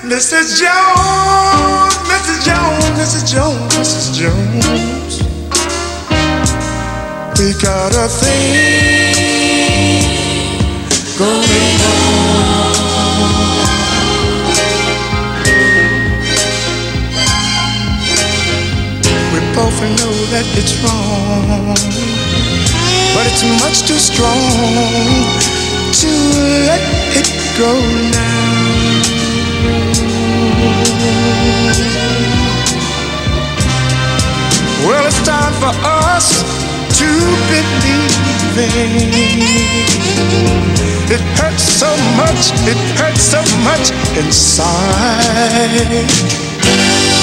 Mrs. Jones, Mrs. Jones, Mrs. Jones, Mrs. Jones, we got a thing going on. We both know that it's wrong, but it's much too strong to let it go now. Well, it's time for us to believe it hurts so much inside.